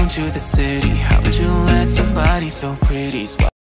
came to the city. How would you let somebody so pretty